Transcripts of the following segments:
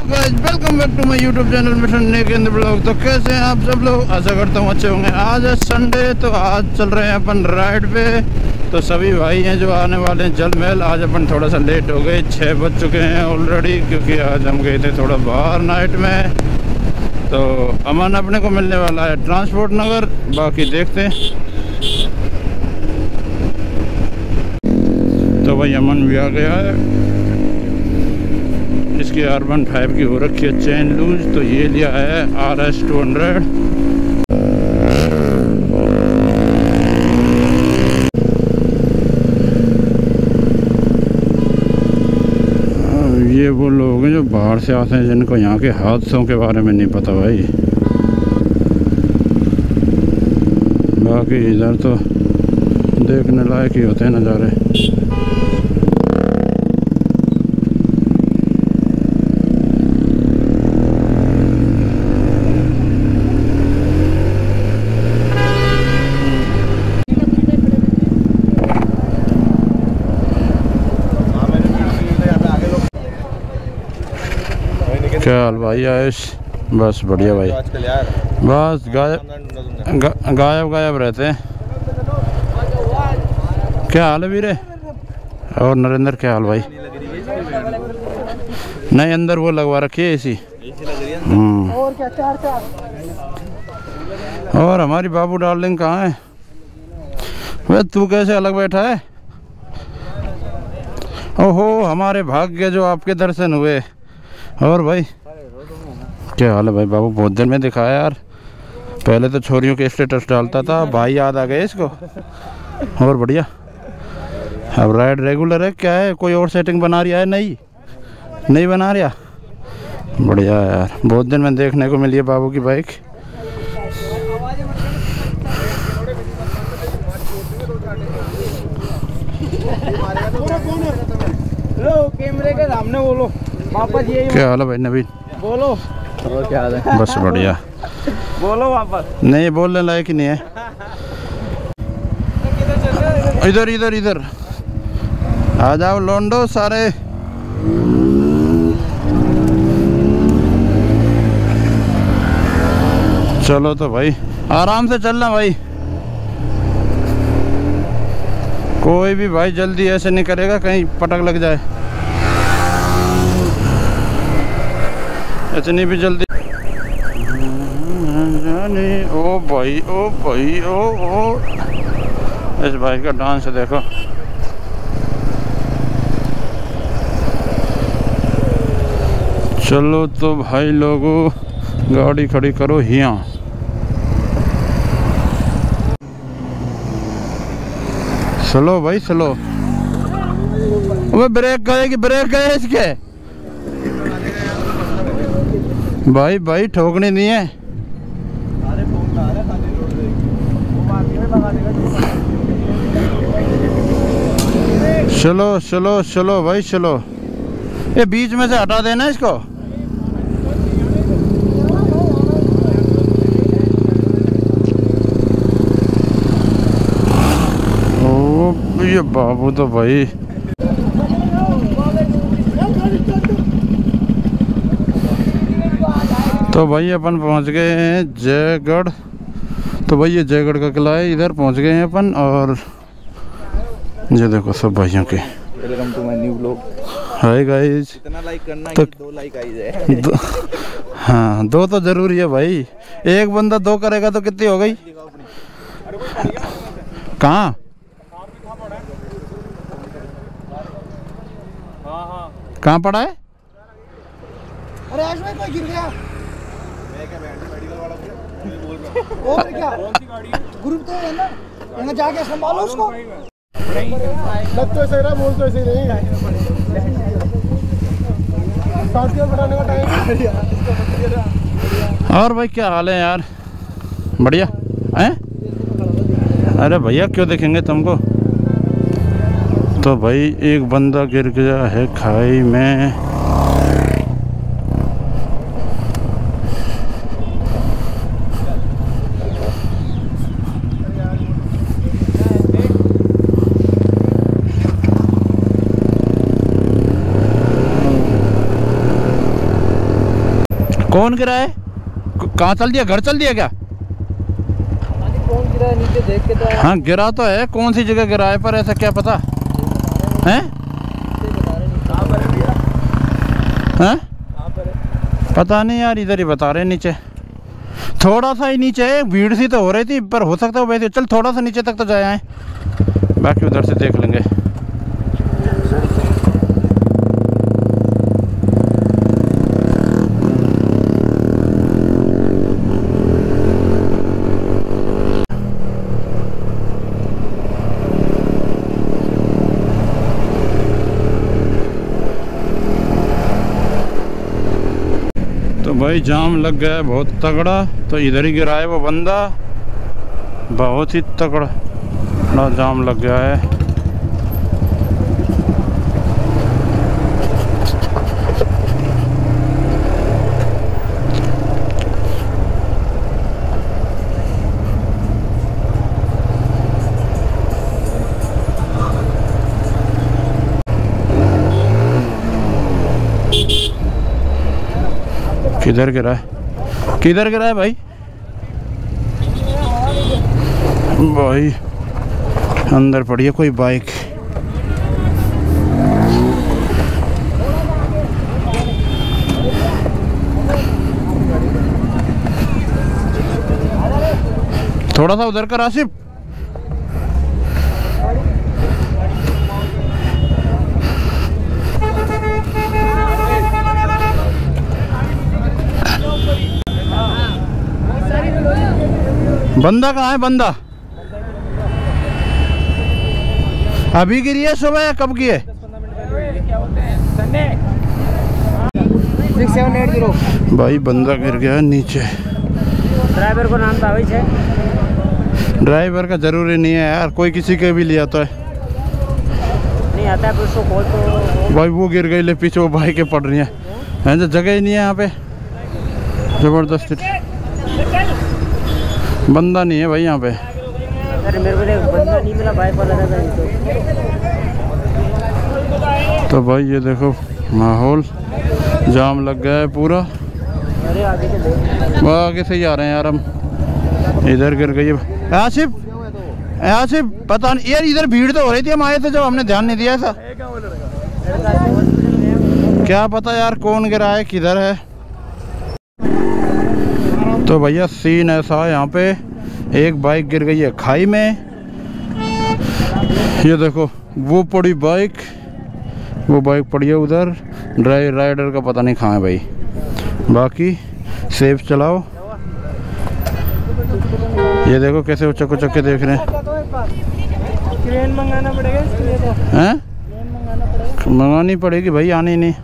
Guys, welcome back to my YouTube channel mission नेकेंद्र blog. तो कैसे हैं आप सब लोग? आशा करता हूँ अच्छे होंगे। आज है संडे, तो आज चल रहे हैं अपन राइड पे। तो सभी भाई हैं जो आने वाले हैं जल महल। आज अपन थोड़ा सा लेट हो गए, 6 बज चुके हैं ऑलरेडी, क्योंकि आज हम गए थे थोड़ा बाहर नाइट में। तो अमन अपने को मिलने वाला है ट्रांसपोर्ट नगर, बाकी देखते हैं। तो भाई अमन भी आ गया है। इसकी R15 की हो रखी है चेन लूज, तो ये लिया है RS 200। ये वो लोग हैं जो बाहर से आते हैं, जिनको यहाँ के हादसों के बारे में नहीं पता भाई। बाकी इधर तो देखने लायक ही होते हैं नज़ारे। क्या हाल भाई आयुष? बस बढ़िया भाई। बस गायब रहते हैं। क्या हाल है वीरे? और नरेंद्र क्या हाल भाई? नहीं, अंदर वो लगवा रखी है AC। और हमारी बाबू डार्लिंग कहाँ है? वे तू कैसे अलग बैठा है? ओहो, हमारे भाग्य जो आपके दर्शन हुए। और भाई क्या हाल है भाई? बाबू बहुत दिन में दिखाया यार। पहले तो छोरियों के स्टेटस डालता था, भाई याद आ गए इसको। और बढ़िया। अब राइड रेगुलर है क्या है? कोई और सेटिंग बना रही है? नहीं बना रहा। बढ़िया यार, बहुत दिन में देखने को मिली है बाबू की बाइक। कैमरे के सामने बोलो वापस। ये क्या हाल है भाई नवीन? बोलो। और क्या हाल है? बस बढ़िया। बोलो वापस। नहीं, बोलने लायक ही नहीं है। इधर इधर इधर आ जाओ लोंडो सारे। चलो तो भाई आराम से चलना भाई। कोई भी भाई जल्दी ऐसे नहीं करेगा कहीं पटक लग जाए। इतनी भी जल्दी ओ भाई ओ भाई ओ इस भाई का डांस देखो। चलो तो भाई लोगों, गाड़ी खड़ी करो यहाँ। स्लो भाई स्लो। ब्रेक गए इसके। भाई ठोकनी नहीं है। चलो भाई चलो। ये बीच में से हटा देना इसको। ओ ये बाबू तो भाई। तो भाई अपन पहुंच गए हैं जयगढ़। तो भाई ये जयगढ़ का किला है, इधर पहुंच गए हैं अपन। और ये देखो सब भाइयों के। Welcome to my new vlog. Hi guys. इतना लाइक करना तो, कि 2 लाइक आई जाए। हाँ 2 तो जरूरी है भाई। एक बंदा 2 करेगा तो कितनी हो गई? कहाँ? कहाँ पड़ा है? अरे आज भाई कोई गिर गया। मैं क्या मेडिकल वाला बोल रहा हूं। और क्या ग्रुप तो है ना, यहां जाके संभालो उसको। लग तो ऐसे रहा, बोल तो ऐसे नहीं। साथियों बढ़ाने का टाइम। और भाई क्या हाल है यार? बढ़िया हैं? अरे भैया क्यों देखेंगे तुमको? तो भाई एक बंदा गिर गया है खाई में। कौन गिरा है? कहाँ चल दिया? घर चल दिया क्या? कौन गिरा है नीचे देख के तो। हाँ गिरा तो है, कौन सी जगह गिरा है पर ऐसा क्या पता है? हैं? पता नहीं यार, इधर ही बता रहे नीचे, थोड़ा सा ही नीचे है। भीड़ सी तो हो रही थी पर हो सकता है वैसे। चल थोड़ा सा नीचे तक तो जाए आए, बाकी उधर से देख लेंगे। तो भाई जाम लग गया है बहुत तगड़ा, तो इधर ही गिरा है वो बंदा, बहुत ही तगड़ा जाम लग गया है। किधर गिरा है? किधर गिरा है भाई? भाई अंदर पड़ी है कोई बाइक। थोड़ा सा उधर कर आसिफ। बंदा कहाँ है? बंदा अभी गिरी है सुबह या कब की है? 6780। भाई बंदा गिर गया नीचे। ड्राइवर को नाम था भाई है? ड्राइवर का जरूरी नहीं है यार, कोई किसी के भी ले आता है। नहीं आता है उसको कॉल तो। भाई वो गिर गई, ले पीछे वो बाइकें पड़ रही हैं, जो जगह ही नहीं है यहाँ पे। जबरदस्त बंदा नहीं है भाई यहाँ पे। अरे मेरे को बंदा नहीं मिला, बाइक वाला था तो भाई ये देखो माहौल, जाम लग गया है पूरा। अरे आगे वो आगे से ही आ रहे हैं यार हम। इधर गिर गई है आसिफ। आसिफ पता नहीं यार, इधर भीड़ तो हो रही थी, हम आए थे जब, हमने ध्यान नहीं दिया ऐसा। क्या पता यार कौन गिरा है, किधर है। तो भैया सीन ऐसा है यहाँ पे, एक बाइक गिर गई है खाई में। ये देखो वो पड़ी बाइक, वो बाइक पड़ी है उधर। राइडर का पता नहीं कहाँ है भाई। बाकी सेफ चलाओ। ये देखो कैसे वो चक्को चक्के देख रहे हैं। क्रेन मंगाना पड़ेगा इसके लिए तो। हैं? क्रेन मंगाना पड़ेगा। मंगानी पड़ेगी भाई, आनी नहीं।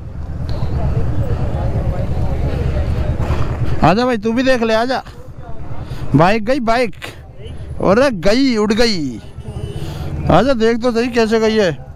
आजा भाई तू भी देख ले, आजा। बाइक गई बाइक, और गई उड़ गई। आजा देख तो सही कैसे गई है।